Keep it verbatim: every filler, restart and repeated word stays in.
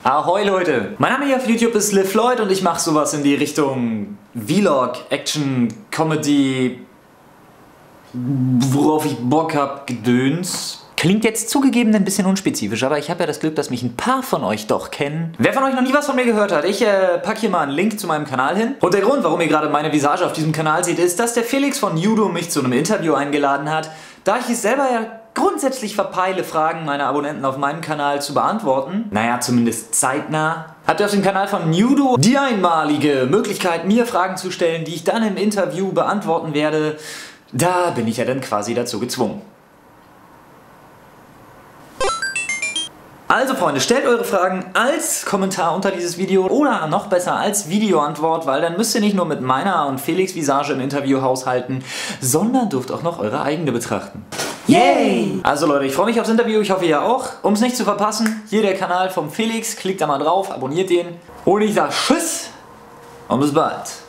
Ahoi Leute! Mein Name hier auf YouTube ist LeFloid und ich mache sowas in die Richtung Vlog, Action, Comedy, worauf ich Bock hab, Gedöns. Klingt jetzt zugegeben ein bisschen unspezifisch, aber ich habe ja das Glück, dass mich ein paar von euch doch kennen. Wer von euch noch nie was von mir gehört hat, ich äh, packe hier mal einen Link zu meinem Kanal hin. Und der Grund, warum ihr gerade meine Visage auf diesem Kanal seht, ist, dass der Felix von Judo mich zu einem Interview eingeladen hat. Da ich es selber ja grundsätzlich verpeile, Fragen meiner Abonnenten auf meinem Kanal zu beantworten, naja, zumindest zeitnah, habt ihr auf dem Kanal von Judo die einmalige Möglichkeit, mir Fragen zu stellen, die ich dann im Interview beantworten werde. Da bin ich ja dann quasi dazu gezwungen. Also Freunde, stellt eure Fragen als Kommentar unter dieses Video oder noch besser als Videoantwort, weil dann müsst ihr nicht nur mit meiner und Felix Visage im Interview haushalten, sondern dürft auch noch eure eigene betrachten. Yay! Also Leute, ich freue mich aufs Interview, ich hoffe ihr auch. Um es nicht zu verpassen, hier der Kanal vom Felix, klickt da mal drauf, abonniert den und ich sage Tschüss und bis bald.